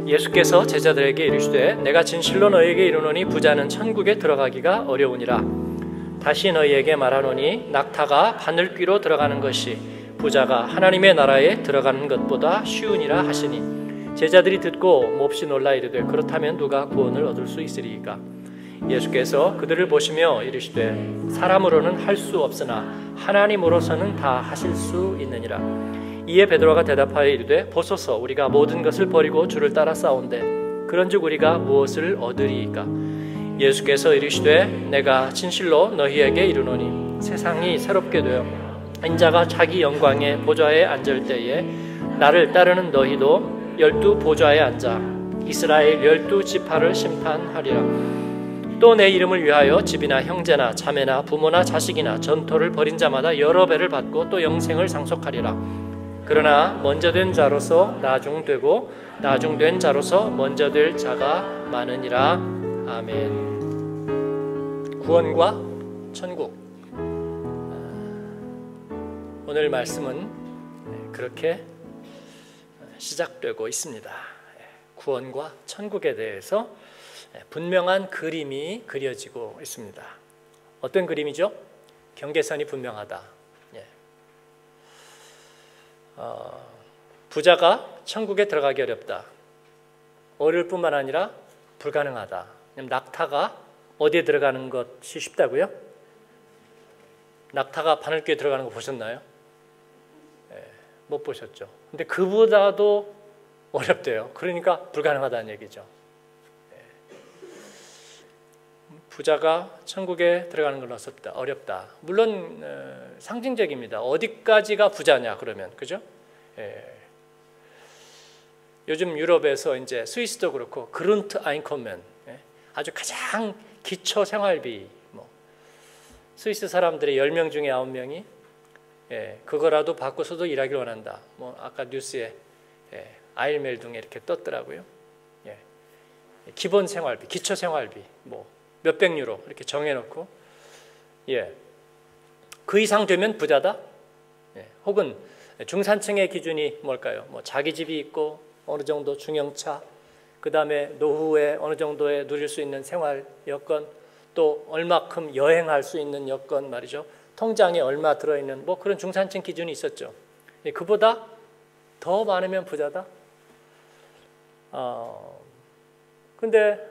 예수께서 제자들에게 이르시되 내가 진실로 너희에게 이르노니 부자는 천국에 들어가기가 어려우니라. 다시 너희에게 말하노니 낙타가 바늘귀로 들어가는 것이 부자가 하나님의 나라에 들어가는 것보다 쉬우니라 하시니 제자들이 듣고 몹시 놀라 이르되 그렇다면 누가 구원을 얻을 수 있으리이까. 예수께서 그들을 보시며 이르시되 사람으로는 할 수 없으나 하나님으로서는 다 하실 수 있느니라. 이에 베드로가 대답하여 이르되 보소서 우리가 모든 것을 버리고 주를 따라 싸운데 그런즉 우리가 무엇을 얻으리이까. 예수께서 이르시되 내가 진실로 너희에게 이르노니 세상이 새롭게 되어 인자가 자기 영광의 보좌에 앉을 때에 나를 따르는 너희도 12 보좌에 앉아 이스라엘 12 지파를 심판하리라. 또 내 이름을 위하여 집이나 형제나 자매나 부모나 자식이나 전토를 벌인 자마다 여러 배를 받고 또 영생을 상속하리라. 그러나 먼저 된 자로서 나중되고 나중된 자로서 먼저 될 자가 많으니라. 아멘. 구원과 천국. 오늘 말씀은 그렇게 시작되고 있습니다. 구원과 천국에 대해서 분명한 그림이 그려지고 있습니다. 어떤 그림이죠? 경계선이 분명하다. 부자가 천국에 들어가기 어렵다. 어려울 뿐만 아니라 불가능하다. 낙타가 어디에 들어가는 것이 쉽다고요? 낙타가 바늘귀에 들어가는 거 보셨나요? 못 보셨죠. 근데 그보다도 어렵대요. 그러니까 불가능하다는 얘기죠. 부자가 천국에 들어가는 건 어렵다. 물론 상징적입니다. 어디까지가 부자냐 그러면, 그죠? 요즘 유럽에서 이제 스위스도 그렇고 그룬트 아인컴멘, 아주 가장 기초 생활비, 스위스 사람들의 10명 중에 9명이 그거라도 받고서도 일하길 원한다. 아까 뉴스에 아일멜 등에 이렇게 떴더라고요. 기본 생활비, 기초 생활비 몇백 유로 이렇게 정해놓고 그 이상 되면 부자다. 혹은 중산층의 기준이 뭘까요? 자기 집이 있고 어느 정도 중형차, 그 다음에 노후에 어느 정도에 누릴 수 있는 생활 여건, 또 얼마큼 여행할 수 있는 여건 말이죠. 통장에 얼마 들어있는 그런 중산층 기준이 있었죠. 그보다 더 많으면 부자다. 근데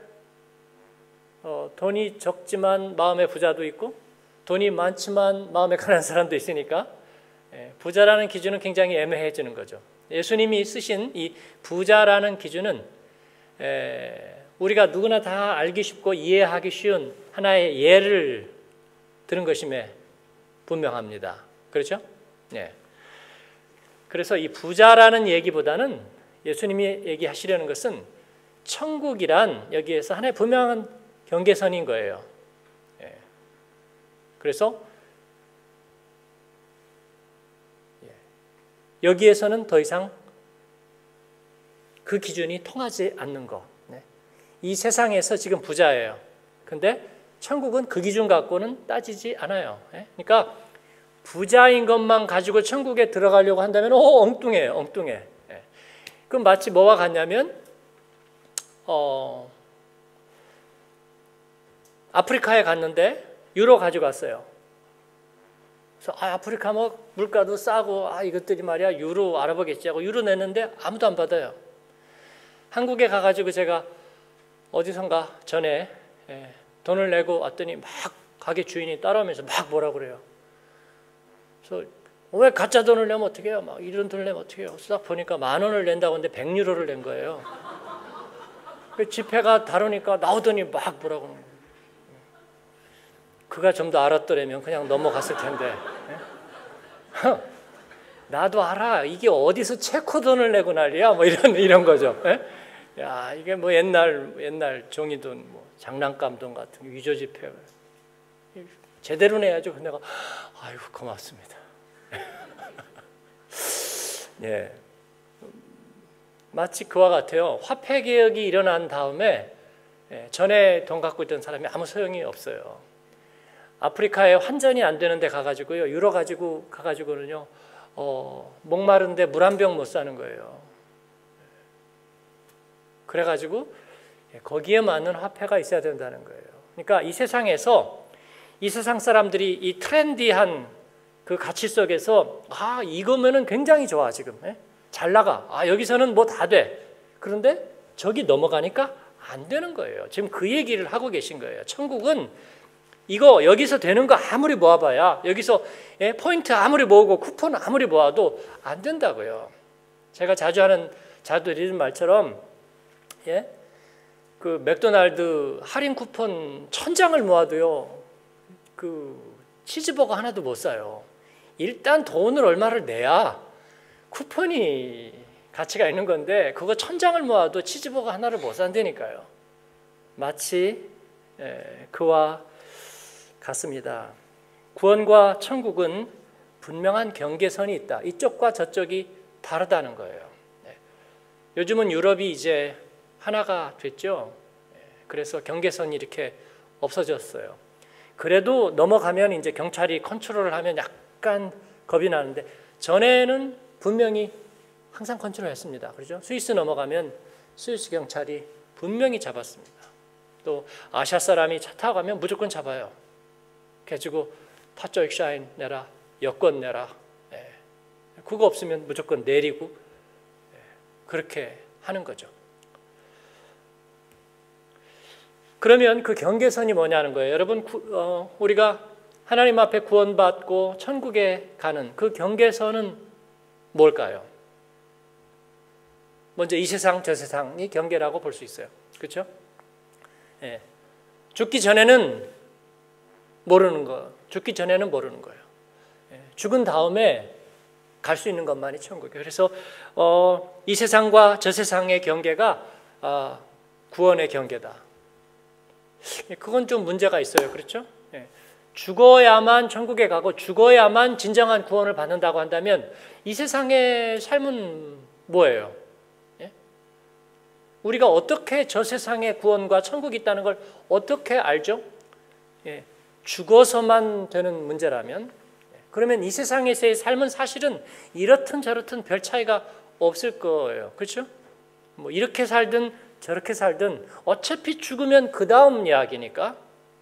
돈이 적지만 마음의 부자도 있고 돈이 많지만 마음에 가난한 사람도 있으니까 부자라는 기준은 굉장히 애매해지는 거죠. 예수님이 쓰신 이 부자라는 기준은 우리가 누구나 다 알기 쉽고 이해하기 쉬운 하나의 예를 들은 것임에 분명합니다. 그렇죠? 그래서 이 부자라는 얘기보다는 예수님이 얘기하시려는 것은 천국이란 여기에서 하나의 분명한 경계선인 거예요. 그래서 여기에서는 더 이상 그 기준이 통하지 않는 거. 이 세상에서 지금 부자예요. 근데 천국은 그 기준 갖고는 따지지 않아요. 그러니까 부자인 것만 가지고 천국에 들어가려고 한다면 엉뚱해요. 엉뚱해. 그럼 마치 뭐와 같냐면 아프리카에 갔는데 유로 가져갔어요. 그래서 아프리카 물가도 싸고 이것들이 말이야 유로 알아보겠지 하고 유로 냈는데 아무도 안 받아요. 한국에 가가지고 제가 어디선가 전에 돈을 내고 왔더니 막 가게 주인이 따라오면서 막 뭐라 그래요. 그래서 왜 가짜 돈을 내면 어떻게 해요? 막 이런 돈을 내면 어떻게 해요? 딱 보니까 10,000원을 낸다고 했는데 100유로를 낸 거예요. 그 지폐가 다르니까 나오더니 막 뭐라고 그러는 거예요. 그가 좀 더 알았더라면 그냥 넘어갔을 텐데. 나도 알아. 이게 어디서 체코 돈을 내고 난리야? 이런 거죠. 야, 이게 옛날 종이돈, 장난감 돈 같은 위조 지폐. 제대로 내야죠. 근데 내가 아이고 고맙습니다. 마치 그와 같아요. 화폐 개혁이 일어난 다음에 전에 돈 갖고 있던 사람이 아무 소용이 없어요. 아프리카에 환전이 안 되는데 가가지고요, 유로 가지고 가가지고는요, 목마른데 물 한 병 못 사는 거예요. 그래가지고 거기에 맞는 화폐가 있어야 된다는 거예요. 그러니까 이 세상에서 이 세상 사람들이 이 트렌디한 그 가치 속에서 이거면은 굉장히 좋아 지금 잘 나가 여기서는 뭐 다 돼. 그런데 저기 넘어가니까 안 되는 거예요. 지금 그 얘기를 하고 계신 거예요. 천국은 이거 여기서 되는 거 아무리 모아봐야 여기서 포인트 아무리 모으고 쿠폰 아무리 모아도 안 된다고요. 제가 자주 드리는 말처럼 그 맥도날드 할인 쿠폰 1000장을 모아도요 그 치즈버거 하나도 못 사요. 일단 돈을 얼마를 내야 쿠폰이 가치가 있는 건데 그거 1000장을 모아도 치즈버거 하나를 못 산다니까요. 마치 그와 같습니다. 구원과 천국은 분명한 경계선이 있다. 이쪽과 저쪽이 다르다는 거예요. 요즘은 유럽이 이제 하나가 됐죠. 그래서 경계선이 이렇게 없어졌어요. 그래도 넘어가면 이제 경찰이 컨트롤을 하면 약간 겁이 나는데 전에는 분명히 항상 컨트롤했습니다. 그렇죠? 스위스 넘어가면 스위스 경찰이 분명히 잡았습니다. 또 아시아 사람이 차 타고 가면 무조건 잡아요. 그래가지고 파조익샤인 내라, 여권 내라. 그거 없으면 무조건 내리고 그렇게 하는 거죠. 그러면 그 경계선이 뭐냐는 거예요. 여러분 우리가 하나님 앞에 구원받고 천국에 가는 그 경계선은 뭘까요? 먼저 이 세상 저 세상이 경계라고 볼 수 있어요. 그렇죠? 죽기 전에는 모르는 거. 죽기 전에는 모르는 거예요. 죽은 다음에 갈 수 있는 것만이 천국이에요. 그래서 이 세상과 저 세상의 경계가 구원의 경계다. 그건 좀 문제가 있어요. 그렇죠? 죽어야만 천국에 가고 죽어야만 진정한 구원을 받는다고 한다면 이 세상의 삶은 뭐예요? 우리가 어떻게 저 세상에 구원과 천국이 있다는 걸 어떻게 알죠? 죽어서만 되는 문제라면 그러면 이 세상에서의 삶은 사실은 이렇든 저렇든 별 차이가 없을 거예요. 그렇죠? 뭐 이렇게 살든 저렇게 살든 어차피 죽으면 그 다음 이야기니까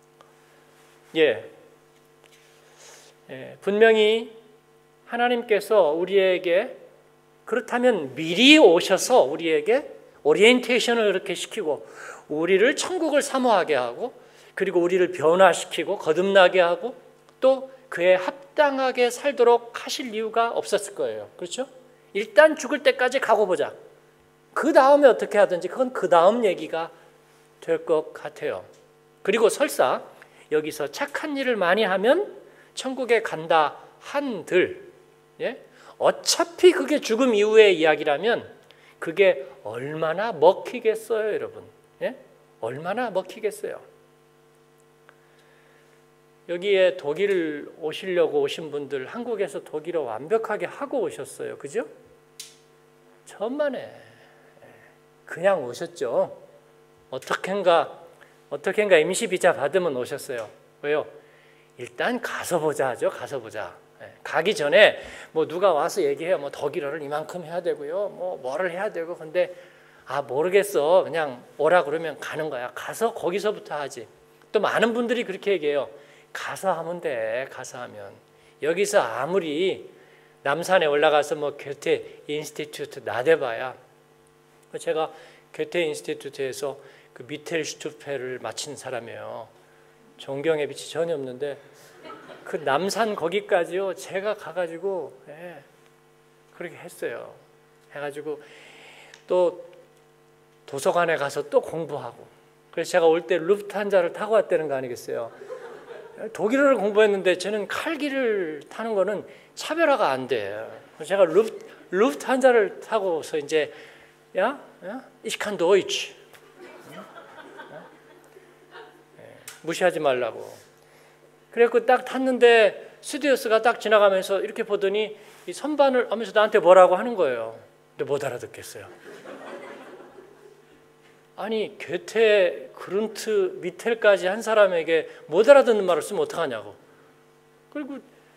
분명히 하나님께서 우리에게 그렇다면 미리 오셔서 우리에게 오리엔테이션을 이렇게 시키고 우리를 천국을 사모하게 하고 그리고 우리를 변화시키고 거듭나게 하고 또 그에 합당하게 살도록 하실 이유가 없었을 거예요. 그렇죠? 일단 죽을 때까지 가고 보자. 그 다음에 어떻게 하든지 그건 그 다음 얘기가 될 것 같아요. 그리고 설사 여기서 착한 일을 많이 하면 천국에 간다 한들 어차피 그게 죽음 이후의 이야기라면 그게 얼마나 먹히겠어요, 여러분? 얼마나 먹히겠어요? 여기에 독일 오시려고 오신 분들 한국에서 독일어 완벽하게 하고 오셨어요. 그죠? 천만에 그냥 오셨죠. 어떻게인가 임시 비자 받으면 오셨어요. 왜요? 일단 가서 보자 하죠. 가서 보자. 가기 전에 뭐 누가 와서 얘기해요. 뭐 독일어를 이만큼 해야 되고요. 뭐를 해야 되고. 근데 모르겠어. 그냥 오라 그러면 가는 거야. 가서 거기서부터 하지. 또 많은 분들이 그렇게 얘기해요. 가서 하면 돼. 가서 하면. 여기서 아무리 남산에 올라가서 뭐 괴테 인스티튜트 나대봐야 제가 괴테 인스티튜트에서 그 미텔 슈투페를 마친 사람이에요. 존경의 빛이 전혀 없는데 그 남산 거기까지요. 제가 가가지고 그렇게 했어요. 해가지고 또 도서관에 가서 또 공부하고 그래서 제가 올 때 루프트한자를 타고 왔다는 거 아니겠어요. 독일어를 공부했는데 저는 칼기를 타는 거는 차별화가 안 돼요. 제가 루프트한자를 타고서 이제 Ich kann Deutsch 무시하지 말라고. 그래갖고 딱 탔는데 스튜디오스가 딱 지나가면서 이렇게 보더니 이 선반을 하면서 나한테 뭐라고 하는 거예요. 근데 못 알아듣겠어요. 아니 괴테, 그룬트, 미텔까지 한 사람에게 못 알아듣는 말을 쓰면 어떡하냐고. 그리고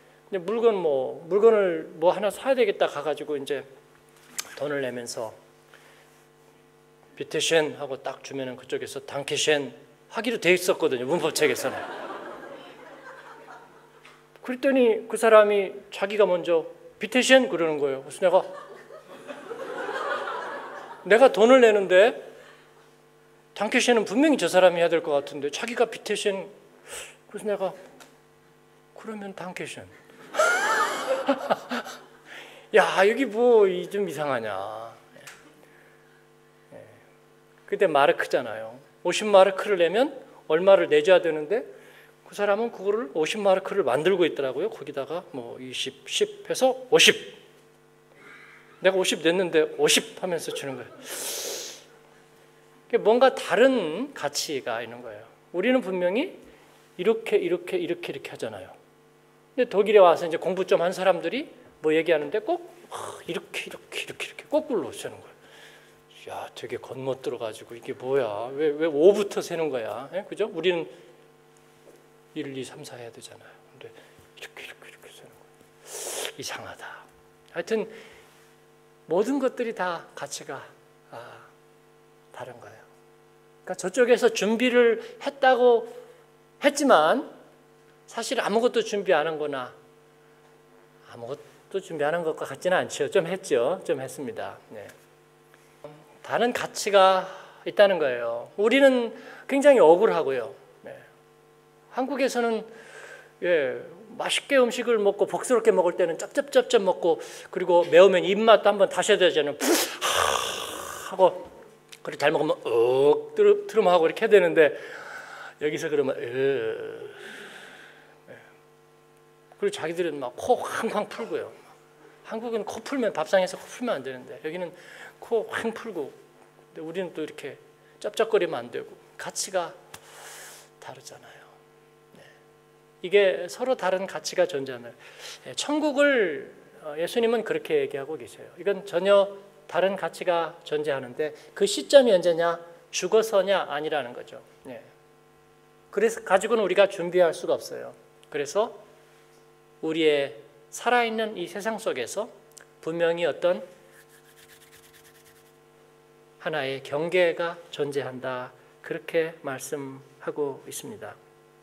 물건을 뭐 하나 사야 되겠다 가가지고 이제 돈을 내면서 비테셴 하고 딱 주면은 그쪽에서 당케셴 하기로 돼 있었거든요. 문법책에서는. 그랬더니 그 사람이 자기가 먼저 비테셴 그러는 거예요. 그래서 내가 돈을 내는데 당케셴은 분명히 저 사람이 해야 될 것 같은데 자기가 비테셴. 그래서 내가 그러면 당케셴. 야, 여기 뭐 좀 이상하냐. 그때 마르크잖아요. 50마르크를 내면 얼마를 내줘야 되는데 그 사람은 그거를 50마르크를 만들고 있더라고요. 거기다가 뭐 20, 10 해서 50. 내가 50 냈는데 50 하면서 주는 거예요. 뭔가 다른 가치가 있는 거예요. 우리는 분명히 이렇게 하잖아요. 근데 독일에 와서 이제 공부 좀 한 사람들이 뭐 얘기하는데 꼭 이렇게 거꾸로 쓰는 거예요. 야, 되게 겉멋들어가지고 이게 뭐야? 왜 5부터 세는 거야? 예? 그죠? 우리는 1, 2, 3, 4 해야 되잖아요. 근데 이렇게 쓰는 거예요. 이상하다. 하여튼 모든 것들이 다 가치가 다른 거예요. 그러니까 저쪽에서 준비를 했다고 했지만 사실 아무것도 준비 안 한 거나 아무것도 준비 안 한 것과 같지는 않죠. 좀 했죠. 좀 했습니다. 네. 다른 가치가 있다는 거예요. 우리는 굉장히 억울하고요. 네. 한국에서는 맛있게 음식을 먹고 복스럽게 먹을 때는 쩝쩝 먹고 그리고 매우면 입맛도 한번 다셔야 되잖아요. 하고 그리고 잘 먹으면 트름하고 이렇게 해야 되는데 여기서 그러면 그리고 자기들은 막 코 쾅쾅 풀고요. 한국은 코 풀면 밥상에서 코 풀면 안 되는데 여기는 코 쾅 풀고 근데 우리는 또 이렇게 쩝쩝거리면 안 되고 가치가 다르잖아요. 네. 이게 서로 다른 가치가 존재하는 천국을 예수님은 그렇게 얘기하고 계세요. 이건 전혀 다른 가치가 존재하는데 그 시점이 언제냐? 죽어서냐? 아니라는 거죠. 네. 그래서 가지고는 우리가 준비할 수가 없어요. 그래서 우리의 살아있는 이 세상 속에서 분명히 어떤 하나의 경계가 존재한다. 그렇게 말씀하고 있습니다.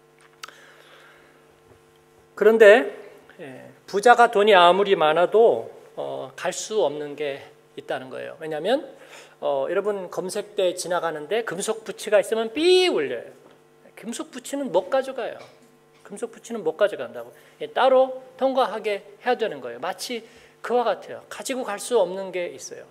그런데 부자가 돈이 아무리 많아도 갈 수 없는 게 있다는 거예요. 왜냐하면 여러분 검색대 지나가는데 금속 부치가 있으면 삐 울려요. 금속 부치는 못 가져가요. 금속 부치는 못 가져간다고. 따로 통과하게 해야 되는 거예요. 마치 그와 같아요. 가지고 갈 수 없는 게 있어요.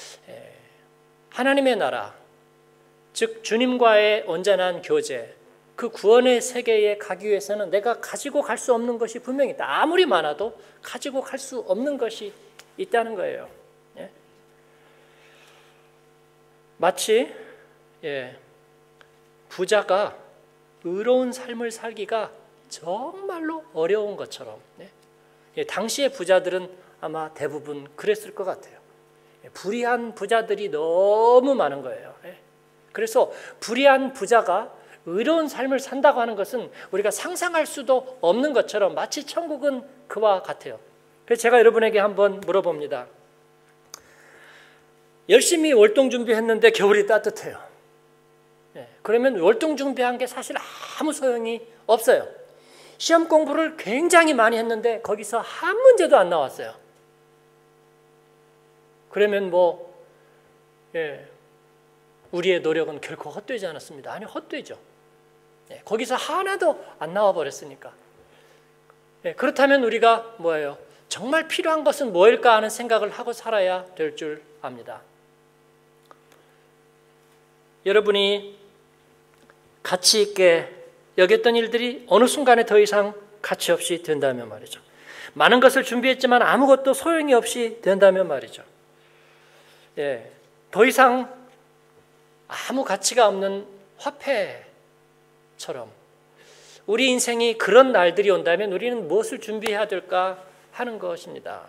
하나님의 나라, 즉 주님과의 온전한 교제, 그 구원의 세계에 가기 위해서는 내가 가지고 갈 수 없는 것이 분명히 있다. 아무리 많아도 가지고 갈 수 없는 것이 있다는 거예요. 예? 마치 부자가 의로운 삶을 살기가 정말로 어려운 것처럼 당시의 부자들은 아마 대부분 그랬을 것 같아요. 불의한 부자들이 너무 많은 거예요. 그래서 불의한 부자가 의로운 삶을 산다고 하는 것은 우리가 상상할 수도 없는 것처럼 마치 천국은 그와 같아요. 그래서 제가 여러분에게 한번 물어봅니다. 열심히 월동 준비했는데 겨울이 따뜻해요. 그러면 월동 준비한 게 사실 아무 소용이 없어요. 시험 공부를 굉장히 많이 했는데 거기서 한 문제도 안 나왔어요. 그러면 우리의 노력은 결코 헛되지 않았습니다. 아니, 헛되죠. 거기서 하나도 안 나와 버렸으니까. 그렇다면 우리가 뭐예요? 정말 필요한 것은 뭐일까 하는 생각을 하고 살아야 될 줄 압니다. 여러분이 가치 있게 여겼던 일들이 어느 순간에 더 이상 가치 없이 된다면 말이죠. 많은 것을 준비했지만 아무것도 소용이 없이 된다면 말이죠. 더 이상 아무 가치가 없는 화폐처럼 우리 인생이 그런 날들이 온다면 우리는 무엇을 준비해야 될까 하는 것입니다.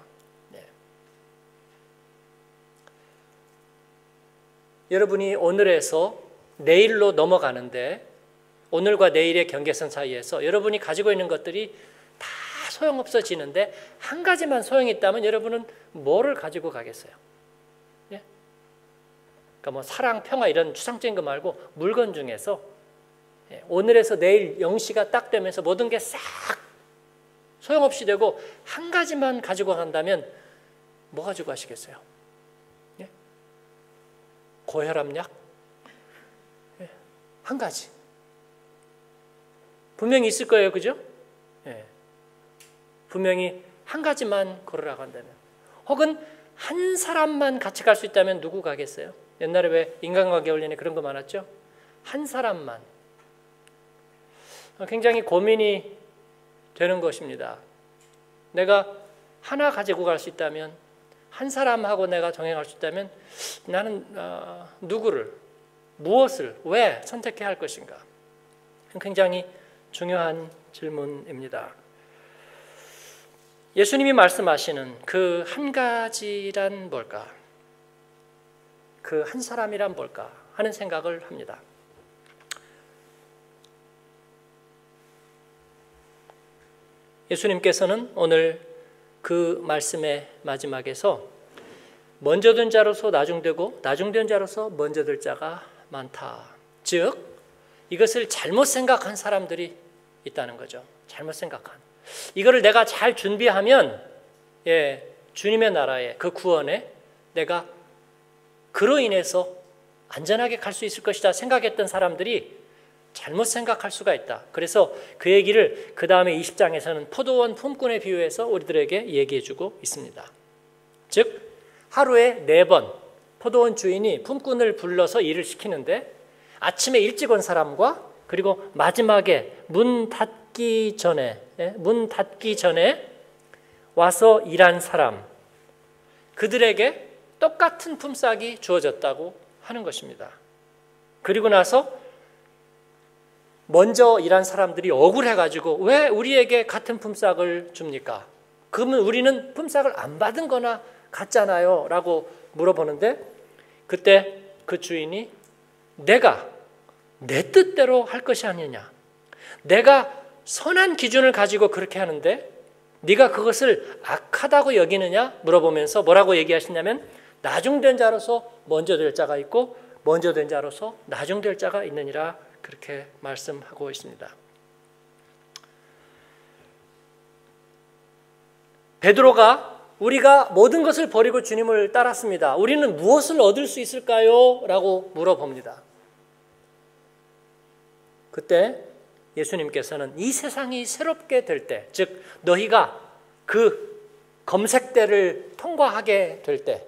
여러분이 오늘에서 내일로 넘어가는데 오늘과 내일의 경계선 사이에서 여러분이 가지고 있는 것들이 다 소용없어지는데 한 가지만 소용이 있다면 여러분은 뭐를 가지고 가겠어요? 그러니까 뭐 사랑, 평화 이런 추상적인 거 말고 물건 중에서 오늘에서 내일 0시가 딱 되면서 모든 게 싹 소용없이 되고 한 가지만 가지고 간다면 뭐 가지고 가시겠어요? 예? 고혈압약? 예. 한 가지. 분명히 있을 거예요. 그죠? 예. 분명히 한 가지만 걸으라고 한다면, 혹은 한 사람만 같이 갈 수 있다면 누구 가겠어요? 옛날에 왜 인간관계 원리에 그런 거 많았죠? 한 사람만. 굉장히 고민이 되는 것입니다. 내가 하나 가지고 갈 수 있다면, 한 사람하고 내가 동행할 수 있다면 나는 누구를, 무엇을, 왜 선택해야 할 것인가? 굉장히 중요한 질문입니다. 예수님이 말씀하시는 그 한 가지란 뭘까? 그 한 사람이란 뭘까? 하는 생각을 합니다. 예수님께서는 오늘 그 말씀의 마지막에서 먼저 된 자로서 나중되고 나중된 자로서 먼저 될 자가 많다. 즉 이것을 잘못 생각한 사람들이 있다는 거죠. 잘못 생각한. 이거를 내가 잘 준비하면 주님의 나라에, 그 구원에 내가 그로 인해서 안전하게 갈 수 있을 것이다 생각했던 사람들이 잘못 생각할 수가 있다. 그래서 그 얘기를 그 다음에 20장에서는 포도원 품꾼에 비유해서 우리들에게 얘기해주고 있습니다. 즉 하루에 4번 포도원 주인이 품꾼을 불러서 일을 시키는데, 아침에 일찍 온 사람과 그리고 마지막에 문 닫기 전에 와서 일한 사람, 그들에게 똑같은 품삯이 주어졌다고 하는 것입니다. 그리고 나서 먼저 일한 사람들이 억울해가지고 왜 우리에게 같은 품삯을 줍니까? 그러면 우리는 품삯을 안 받은 거나 같잖아요 라고 물어보는데, 그때 그 주인이 내가 내 뜻대로 할 것이 아니냐, 내가 선한 기준을 가지고 그렇게 하는데 네가 그것을 악하다고 여기느냐 물어보면서 뭐라고 얘기하시냐면, 나중된 자로서 먼저 될 자가 있고 먼저 된 자로서 나중될 자가 있느니라, 그렇게 말씀하고 있습니다. 베드로가 우리가 모든 것을 버리고 주님을 따랐습니다. 우리는 무엇을 얻을 수 있을까요? 라고 물어봅니다. 그때 예수님께서는 이 세상이 새롭게 될 때, 즉 너희가 그 검색대를 통과하게 될 때,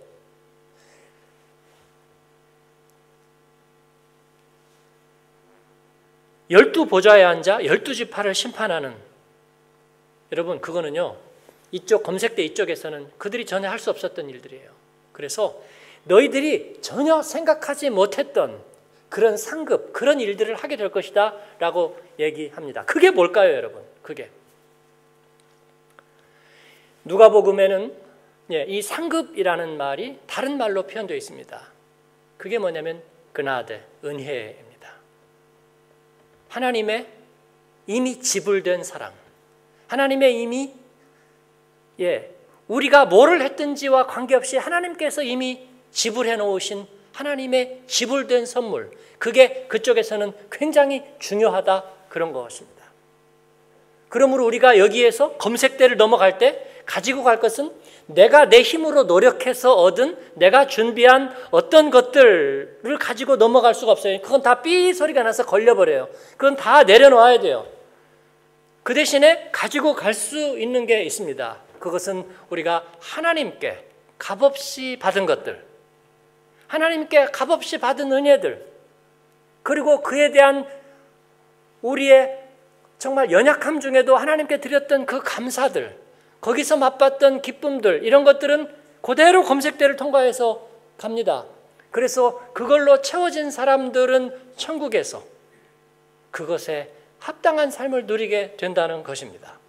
열두 보좌에 앉아 12지파를 심판하는, 여러분 그거는요 이쪽 검색대 이쪽에서는 그들이 전혀 할 수 없었던 일들이에요. 그래서 너희들이 전혀 생각하지 못했던 그런 상급, 그런 일들을 하게 될 것이다 라고 얘기합니다. 그게 뭘까요 여러분? 그게 누가복음에는 이 상급이라는 말이 다른 말로 표현되어 있습니다. 그게 뭐냐면 그나데, 은혜입니다. 하나님의 이미 지불된 사랑, 하나님의 이미 우리가 뭐를 했든지와 관계없이 하나님께서 이미 지불해 놓으신 하나님의 지불된 선물, 그게 그쪽에서는 굉장히 중요하다, 그런 것입니다. 그러므로 우리가 여기에서 검색대를 넘어갈 때 가지고 갈 것은 내가 내 힘으로 노력해서 얻은, 내가 준비한 어떤 것들을 가지고 넘어갈 수가 없어요. 그건 다 삐 소리가 나서 걸려버려요. 그건 다 내려놓아야 돼요. 그 대신에 가지고 갈 수 있는 게 있습니다. 그것은 우리가 하나님께 값없이 받은 것들, 하나님께 값없이 받은 은혜들, 그리고 그에 대한 우리의 정말 연약함 중에도 하나님께 드렸던 그 감사들, 거기서 맛봤던 기쁨들, 이런 것들은 그대로 검색대를 통과해서 갑니다. 그래서 그걸로 채워진 사람들은 천국에서 그것에 합당한 삶을 누리게 된다는 것입니다.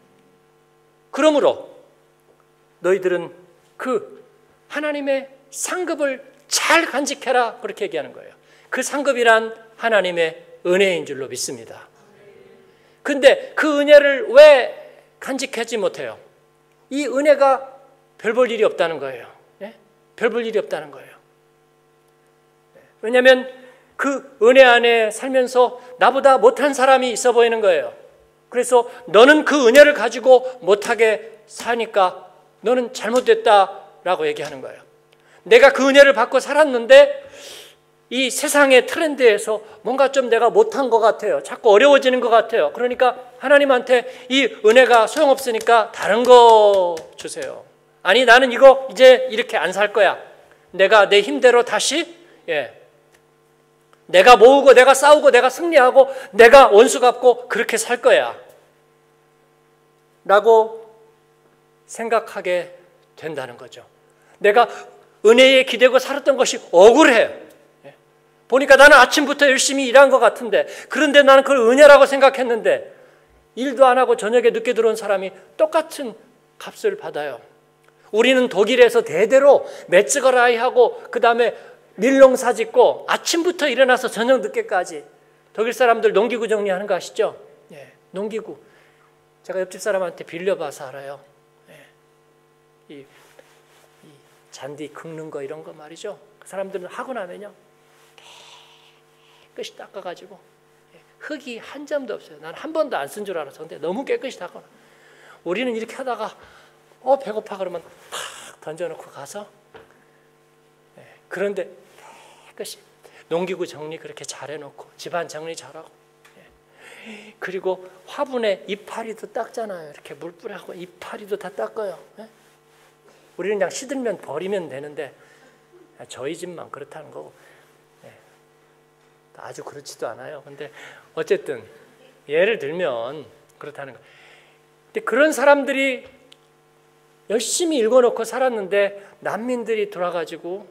그러므로 너희들은 그 하나님의 상급을 잘 간직해라, 그렇게 얘기하는 거예요. 그 상급이란 하나님의 은혜인 줄로 믿습니다. 근데 그 은혜를 왜 간직하지 못해요? 이 은혜가 별 볼 일이 없다는 거예요. 별 볼 일이 없다는 거예요. 왜냐하면 그 은혜 안에 살면서 나보다 못한 사람이 있어 보이는 거예요. 그래서 너는 그 은혜를 가지고 못하게 사니까 너는 잘못됐다라고 얘기하는 거예요. 내가 그 은혜를 받고 살았는데 이 세상의 트렌드에서 뭔가 좀 내가 못한 것 같아요. 자꾸 어려워지는 것 같아요. 그러니까 하나님한테 이 은혜가 소용없으니까 다른 거 주세요. 아니, 나는 이거 이제 이렇게 안 살 거야. 내가 내 힘대로 다시 내가 모으고 내가 싸우고 내가 승리하고 내가 원수 갚고 그렇게 살 거야 라고 생각하게 된다는 거죠. 내가 은혜에 기대고 살았던 것이 억울해요. 보니까 나는 아침부터 열심히 일한 것 같은데, 그런데 나는 그걸 은혜라고 생각했는데 일도 안 하고 저녁에 늦게 들어온 사람이 똑같은 값을 받아요. 우리는 독일에서 대대로 메츠거라이 하고 그 다음에 밀농사 짓고 아침부터 일어나서 저녁 늦게까지. 독일 사람들 농기구 정리하는 거 아시죠? 농기구. 제가 옆집 사람한테 빌려봐서 알아요. 이 잔디 긁는 거 이런 거 말이죠. 그 사람들은 하고 나면요 깨끗이 닦아가지고 흙이 한 점도 없어요. 난 한 번도 안 쓴 줄 알았어. 근데 너무 깨끗이 닦아놔. 우리는 이렇게 하다가 배고파 그러면 탁 던져놓고 가서 그런데 깨끗이 농기구 정리 그렇게 잘해놓고 집안 정리 잘하고 그리고 화분에 이파리도 닦잖아요. 이렇게 물 뿌려고 이파리도 다 닦아요. 우리는 그냥 시들면 버리면 되는데 저희 집만 그렇다는 거고 아주 그렇지도 않아요. 근데 어쨌든 예를 들면 그렇다는 거. 근데 그런 사람들이 열심히 읽어놓고 살았는데 난민들이 돌아가지고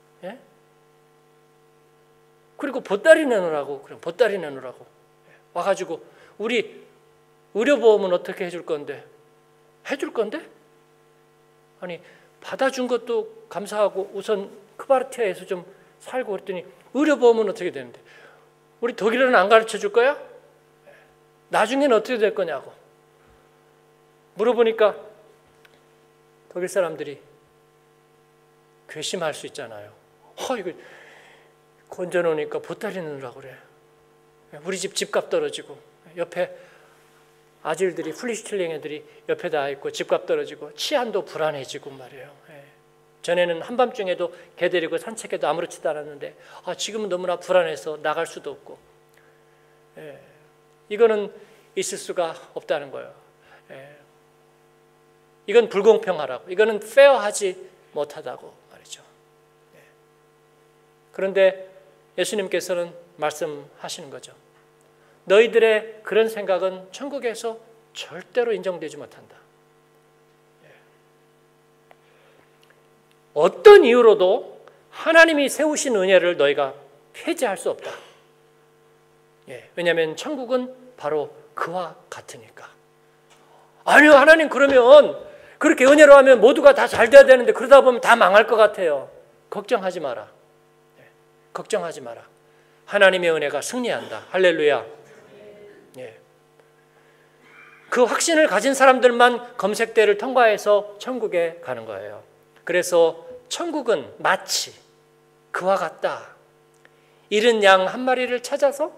그리고 보따리 내놓으라고 그래. 보따리 내놓으라고 와가지고 우리 의료보험은 어떻게 해줄 건데? 해줄 건데? 아니 받아준 것도 감사하고 우선 크바르티아에서 좀 살고 그랬더니 의료보험은 어떻게 되는데? 우리 독일어는 안 가르쳐 줄 거야? 나중에는 어떻게 될 거냐고 물어보니까 독일 사람들이 괘씸할 수 있잖아요. 이거 건져놓으니까 보따리 넣으라고 그래. 우리 집 집값 떨어지고 옆에 아질들이 플리슈틸링 애들이 옆에 다 있고 집값 떨어지고 치안도 불안해지고 말이에요. 전에는 한밤중에도 개 데리고 산책해도 아무렇지도 않았는데 지금은 너무나 불안해서 나갈 수도 없고 이거는 있을 수가 없다는 거예요. 이건 불공평하라고, 이거는 페어하지 못하다고 말이죠. 그런데 예수님께서는 말씀하시는 거죠. 너희들의 그런 생각은 천국에서 절대로 인정되지 못한다. 어떤 이유로도 하나님이 세우신 은혜를 너희가 폐지할 수 없다. 왜냐하면 천국은 바로 그와 같으니까. 아니요, 하나님 그러면 그렇게 은혜로 하면 모두가 다 잘 돼야 되는데 그러다 보면 다 망할 것 같아요. 걱정하지 마라. 걱정하지 마라. 하나님의 은혜가 승리한다. 할렐루야. 그 확신을 가진 사람들만 검색대를 통과해서 천국에 가는 거예요. 그래서 천국은 마치 그와 같다. 잃은 양 한 마리를 찾아서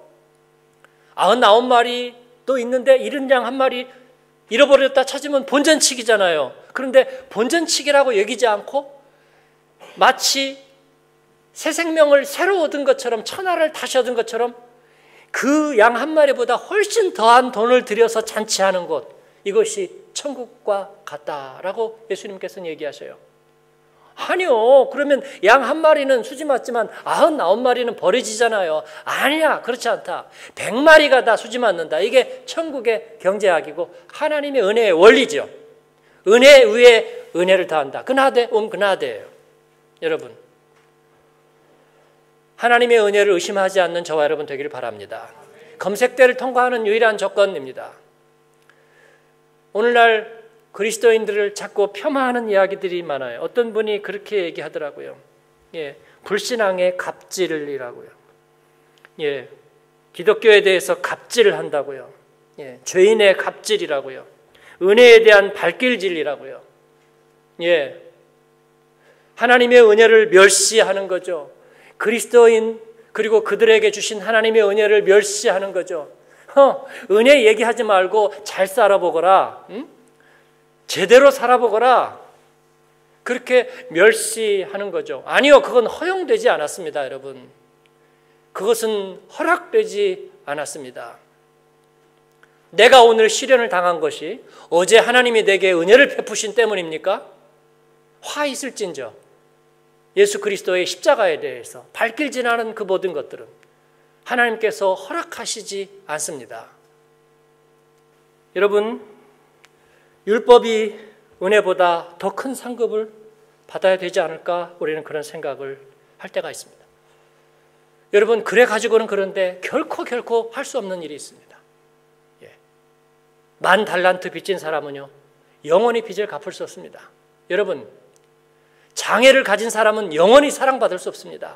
99마리 또 있는데 잃은 양 한 마리 잃어버렸다 찾으면 본전치기잖아요. 그런데 본전치기라고 여기지 않고 마치 새 생명을 새로 얻은 것처럼, 천하를 다시 얻은 것처럼 그 양 한 마리보다 훨씬 더한 돈을 들여서 잔치하는 것, 이것이 천국과 같다라고 예수님께서는 얘기하셔요. 아니요, 그러면 양 한 마리는 수지 맞지만 99마리는 버려지잖아요. 아니야, 그렇지 않다. 100마리가 다 수지 맞는다. 이게 천국의 경제학이고 하나님의 은혜의 원리죠. 은혜 위에 은혜를 더한다. 그나데 그나데예요. 여러분, 하나님의 은혜를 의심하지 않는 저와 여러분 되기를 바랍니다. 검색대를 통과하는 유일한 조건입니다. 오늘날 그리스도인들을 자꾸 폄하하는 이야기들이 많아요. 어떤 분이 그렇게 얘기하더라고요. 불신앙의 갑질이라고요. 기독교에 대해서 갑질을 한다고요. 죄인의 갑질이라고요. 은혜에 대한 발길질이라고요. 하나님의 은혜를 멸시하는 거죠. 그리스도인 그리고 그들에게 주신 하나님의 은혜를 멸시하는 거죠. 은혜 얘기하지 말고 잘 살아보거라. 응? 제대로 살아보거라. 그렇게 멸시하는 거죠. 아니요, 그건 허용되지 않았습니다, 여러분. 그것은 허락되지 않았습니다. 내가 오늘 시련을 당한 것이 어제 하나님이 내게 은혜를 베푸신 때문입니까? 화 있을진저 예수 그리스도의 십자가에 대해서 발길질 않은 그 모든 것들은 하나님께서 허락하시지 않습니다. 여러분, 율법이 은혜보다 더 큰 상급을 받아야 되지 않을까? 우리는 그런 생각을 할 때가 있습니다. 여러분, 그래 가지고는 그런데 결코 할 수 없는 일이 있습니다. 예. 10,000달란트 빚진 사람은요, 영원히 빚을 갚을 수 없습니다. 여러분, 장애를 가진 사람은 영원히 사랑받을 수 없습니다.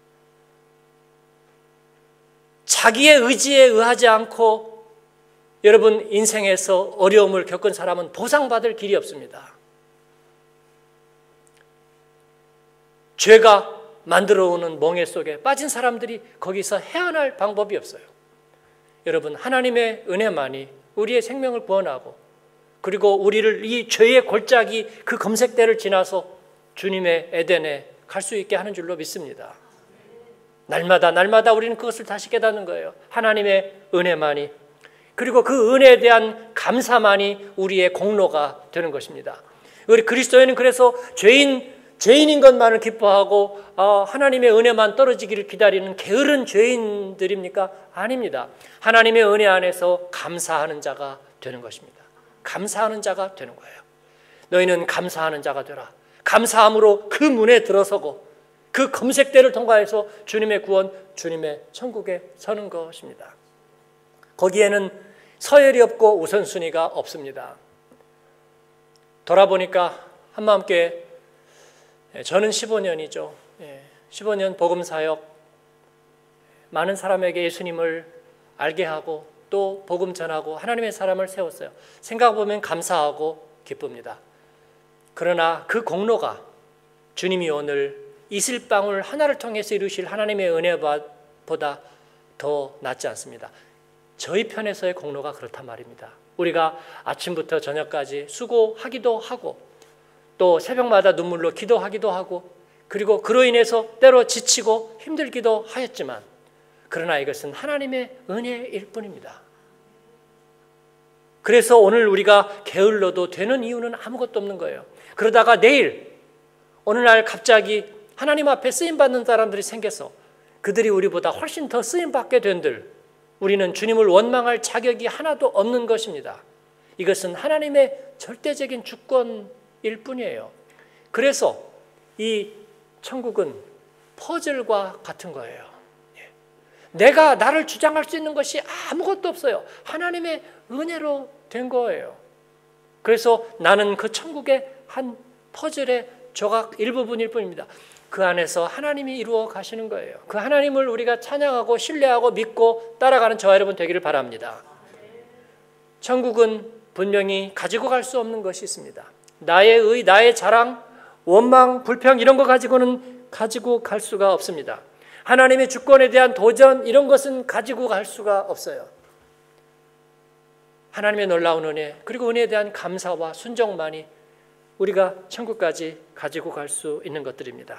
자기의 의지에 의하지 않고 여러분 인생에서 어려움을 겪은 사람은 보상받을 길이 없습니다. 죄가 만들어오는 멍에 속에 빠진 사람들이 거기서 헤어날 방법이 없어요. 여러분, 하나님의 은혜만이 우리의 생명을 구원하고 그리고 우리를 이 죄의 골짜기 그 검색대를 지나서 주님의 에덴에 갈 수 있게 하는 줄로 믿습니다. 날마다 우리는 그것을 다시 깨닫는 거예요. 하나님의 은혜만이, 그리고 그 은혜에 대한 감사만이 우리의 공로가 되는 것입니다. 우리 그리스도인은 그래서 죄인인 것만을 기뻐하고 하나님의 은혜만 떨어지기를 기다리는 게으른 죄인들입니까? 아닙니다. 하나님의 은혜 안에서 감사하는 자가 되는 것입니다. 감사하는 자가 되는 거예요. 너희는 감사하는 자가 되라. 감사함으로 그 문에 들어서고 그 검색대를 통과해서 주님의 구원, 주님의 천국에 서는 것입니다. 거기에는 서열이 없고 우선순위가 없습니다. 돌아보니까 한마음께 저는 15년이죠. 15년 복음사역, 많은 사람에게 예수님을 알게 하고 또 복음 전하고 하나님의 사람을 세웠어요. 생각해보면 감사하고 기쁩니다. 그러나 그 공로가 주님이 오늘 이슬방울 하나를 통해서 이루실 하나님의 은혜보다 더 낫지 않습니다. 저희 편에서의 공로가 그렇단 말입니다. 우리가 아침부터 저녁까지 수고하기도 하고 또 새벽마다 눈물로 기도하기도 하고 그리고 그로 인해서 때로 지치고 힘들기도 하였지만 그러나 이것은 하나님의 은혜일 뿐입니다. 그래서 오늘 우리가 게을러도 되는 이유는 아무것도 없는 거예요. 그러다가 내일 어느 날 갑자기 하나님 앞에 쓰임받는 사람들이 생겨서 그들이 우리보다 훨씬 더 쓰임받게 된들 우리는 주님을 원망할 자격이 하나도 없는 것입니다. 이것은 하나님의 절대적인 주권일 뿐이에요. 그래서 이 천국은 퍼즐과 같은 거예요. 내가 나를 주장할 수 있는 것이 아무것도 없어요. 하나님의 은혜로 된 거예요. 그래서 나는 그 천국의 한 퍼즐의 조각 일부분일 뿐입니다. 그 안에서 하나님이 이루어 가시는 거예요. 그 하나님을 우리가 찬양하고 신뢰하고 믿고 따라가는 저와 여러분 되기를 바랍니다. 천국은 분명히 가지고 갈 수 없는 것이 있습니다. 나의 의, 나의 자랑, 원망, 불평 이런 거 가지고는 가지고 갈 수가 없습니다. 하나님의 주권에 대한 도전 이런 것은 가지고 갈 수가 없어요. 하나님의 놀라운 은혜 그리고 은혜에 대한 감사와 순종만이 우리가 천국까지 가지고 갈 수 있는 것들입니다.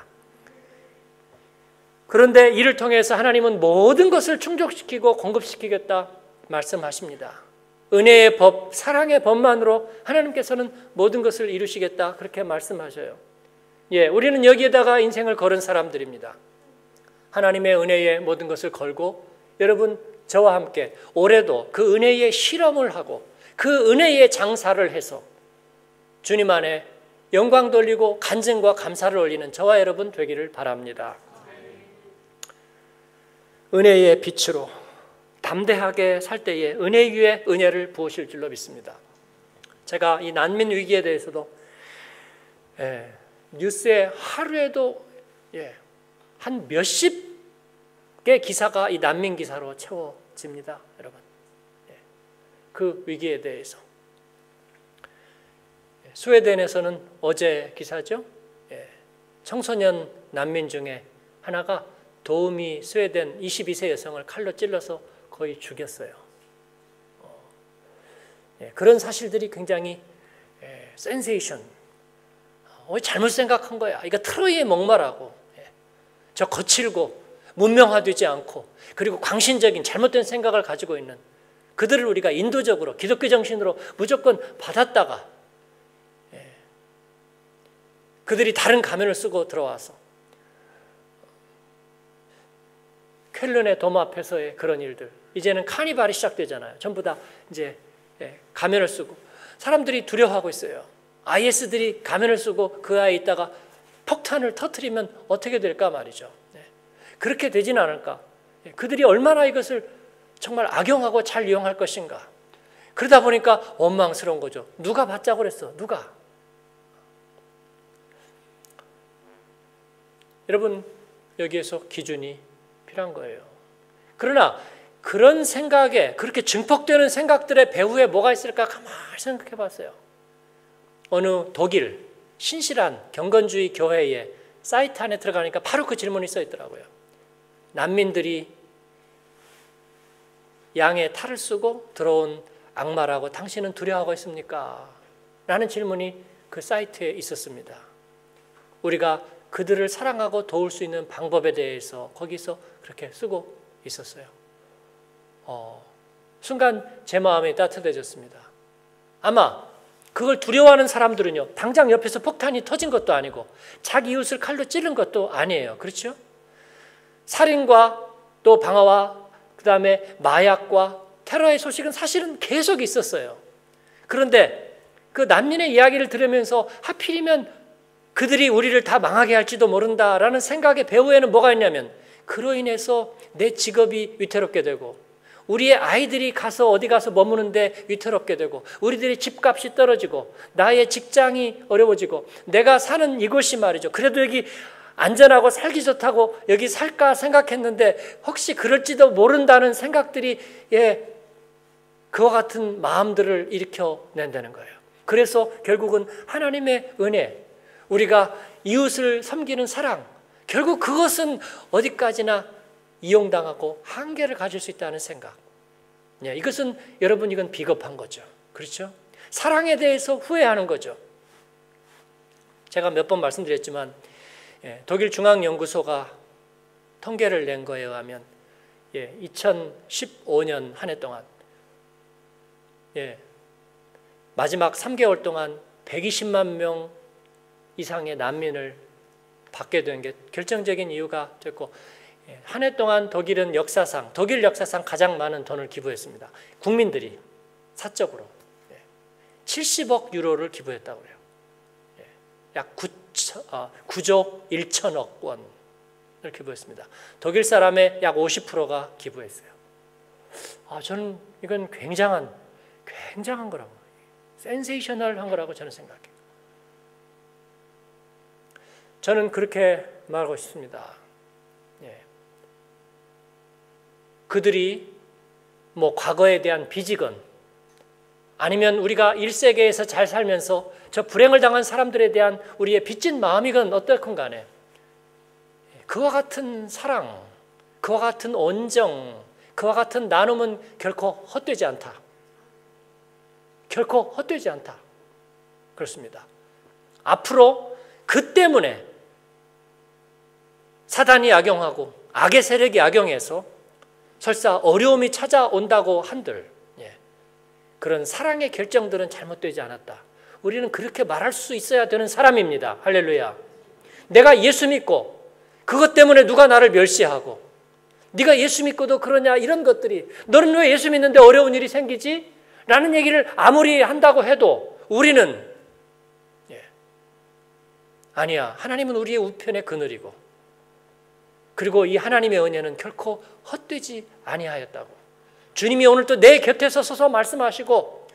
그런데 이를 통해서 하나님은 모든 것을 충족시키고 공급시키겠다 말씀하십니다. 은혜의 법, 사랑의 법만으로 하나님께서는 모든 것을 이루시겠다 그렇게 말씀하셔요. 우리는 여기에다가 인생을 걸은 사람들입니다. 하나님의 은혜에 모든 것을 걸고 여러분 저와 함께 올해도 그 은혜의 실험을 하고 그 은혜의 장사를 해서 주님 안에 영광 돌리고 간증과 감사를 올리는 저와 여러분 되기를 바랍니다. 은혜의 빛으로 담대하게 살 때에 은혜 위에 은혜를 부으실 줄로 믿습니다. 제가 이 난민 위기에 대해서도 뉴스에 하루에도 한 몇십 개 기사가 이 난민 기사로 채워집니다. 여러분, 그 위기에 대해서 스웨덴에서는 어제 기사죠. 청소년 난민 중에 하나가 도움이 스웨덴 22세 여성을 칼로 찔러서 거의 죽였어요. 그런 사실들이 굉장히 센세이션. 잘못 생각한 거야. 이거 트로이의 목마라고. 저 거칠고 문명화되지 않고 그리고 광신적인 잘못된 생각을 가지고 있는 그들을 우리가 인도적으로 기독교 정신으로 무조건 받았다가 그들이 다른 가면을 쓰고 들어와서 쾰른의 돔 앞에서의 그런 일들, 이제는 카니발이 시작되잖아요. 전부 다 이제 가면을 쓰고 사람들이 두려워하고 있어요. IS들이 가면을 쓰고 그 안에 있다가 폭탄을 터뜨리면 어떻게 될까 말이죠. 그렇게 되진 않을까. 그들이 얼마나 이것을 정말 악용하고 잘 이용할 것인가. 그러다 보니까 원망스러운 거죠. 누가 받자고 그랬어? 누가? 여러분, 여기에서 기준이 필요한 거예요. 그러나 그런 생각에, 그렇게 증폭되는 생각들의 배후에 뭐가 있을까 가만히 생각해 봤어요. 어느 독일 신실한 경건주의 교회의 사이트 안에 들어가니까 바로 그 질문이 써 있더라고요. 난민들이 양의 탈을 쓰고 들어온 악마라고 당신은 두려워하고 있습니까? 라는 질문이 그 사이트에 있었습니다. 우리가 그들을 사랑하고 도울 수 있는 방법에 대해서 거기서 그렇게 쓰고 있었어요. 순간 제 마음이 따뜻해졌습니다. 아마 그걸 두려워하는 사람들은요, 당장 옆에서 폭탄이 터진 것도 아니고 자기 이웃을 칼로 찌른 것도 아니에요. 그렇죠? 살인과 또 방화와 그다음에 마약과 테러의 소식은 사실은 계속 있었어요. 그런데 그 난민의 이야기를 들으면서 하필이면 그들이 우리를 다 망하게 할지도 모른다라는 생각의 배후에는 뭐가 있냐면, 그로 인해서 내 직업이 위태롭게 되고 우리의 아이들이 가서 어디 가서 머무는데 위태롭게 되고 우리들의 집값이 떨어지고 나의 직장이 어려워지고 내가 사는 이곳이 말이죠, 그래도 여기 안전하고 살기 좋다고 여기 살까 생각했는데 혹시 그럴지도 모른다는 생각들이 그와 같은 마음들을 일으켜낸다는 거예요. 그래서 결국은 하나님의 은혜, 우리가 이웃을 섬기는 사랑, 결국 그것은 어디까지나 이용당하고 한계를 가질 수 있다는 생각. 이것은 여러분, 이건 비겁한 거죠. 그렇죠? 사랑에 대해서 후회하는 거죠. 제가 몇 번 말씀드렸지만 독일 중앙연구소가 통계를 낸 거에 의하면 2015년 한 해 동안 마지막 3개월 동안 120만 명 이상의 난민을 받게 된 게 결정적인 이유가 됐고, 한 해 동안 독일 역사상 가장 많은 돈을 기부했습니다. 국민들이 사적으로 70억 유로를 기부했다고 그래요. 약 9조 1천억 원을 기부했습니다. 독일 사람의 약 50%가 기부했어요. 저는 이건 굉장한 거라고, 센세이셔널한 거라고 저는 생각해요. 저는 그렇게 말하고 싶습니다. 그들이 과거에 대한 빚이건 아니면 우리가 1세기에서 잘 살면서 저 불행을 당한 사람들에 대한 우리의 빚진 마음이건 어떻건 간에 그와 같은 사랑, 그와 같은 온정, 그와 같은 나눔은 결코 헛되지 않다. 결코 헛되지 않다. 그렇습니다. 앞으로 그 때문에 사단이 악용하고 악의 세력이 악용해서 설사 어려움이 찾아온다고 한들 그런 사랑의 결정들은 잘못되지 않았다. 우리는 그렇게 말할 수 있어야 되는 사람입니다. 할렐루야. 내가 예수 믿고 그것 때문에 누가 나를 멸시하고 네가 예수 믿고도 그러냐, 이런 것들이, 너는 왜 예수 믿는데 어려운 일이 생기지? 라는 얘기를 아무리 한다고 해도 우리는 아니야, 하나님은 우리의 우편의 그늘이고 그리고 이 하나님의 은혜는 결코 헛되지 아니하였다고. 주님이 오늘 또 내 곁에서 서서 말씀하시고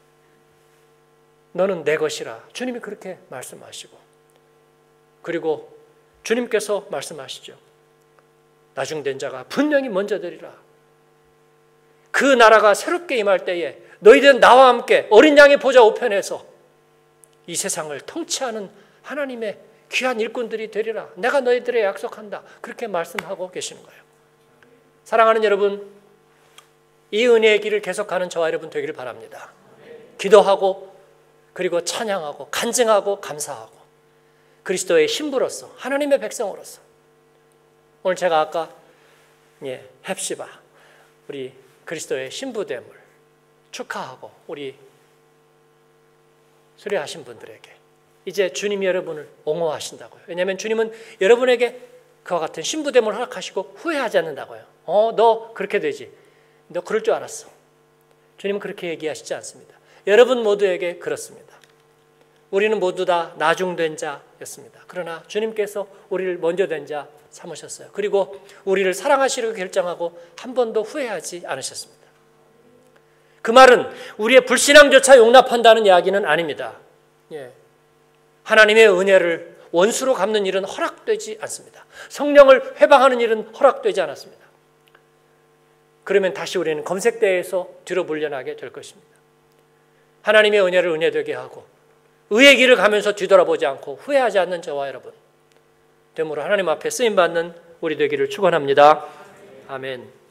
너는 내 것이라, 주님이 그렇게 말씀하시고, 그리고 주님께서 말씀하시죠. 나중된 자가 분명히 먼저 되리라. 그 나라가 새롭게 임할 때에 너희들은 나와 함께 어린 양의 보좌 우편에서 이 세상을 통치하는 하나님의 귀한 일꾼들이 되리라. 내가 너희들에 약속한다. 그렇게 말씀하고 계시는 거예요. 사랑하는 여러분, 이 은혜의 길을 계속하는 저와 여러분 되기를 바랍니다. 기도하고 그리고 찬양하고 간증하고 감사하고 그리스도의 신부로서 하나님의 백성으로서 오늘 제가 아까 헵시바 우리 그리스도의 신부됨을 축하하고 우리 수료하신 분들에게 이제 주님이 여러분을 옹호하신다고요. 왜냐하면 주님은 여러분에게 그와 같은 신부됨을 허락하시고 후회하지 않는다고요. 너 그렇게 되지. 너 그럴 줄 알았어. 주님은 그렇게 얘기하시지 않습니다. 여러분 모두에게 그렇습니다. 우리는 모두 다 나중된 자였습니다. 그러나 주님께서 우리를 먼저 된 자 삼으셨어요. 그리고 우리를 사랑하시려고 결정하고 한 번도 후회하지 않으셨습니다. 그 말은 우리의 불신앙조차 용납한다는 이야기는 아닙니다. 하나님의 은혜를 원수로 갚는 일은 허락되지 않습니다. 성령을 회방하는 일은 허락되지 않았습니다. 그러면 다시 우리는 검색대에서 뒤로 물러나게 될 것입니다. 하나님의 은혜를 은혜되게 하고 의의 길을 가면서 뒤돌아보지 않고 후회하지 않는 저와 여러분 되므로 하나님 앞에 쓰임받는 우리 되기를 축원합니다. 아멘.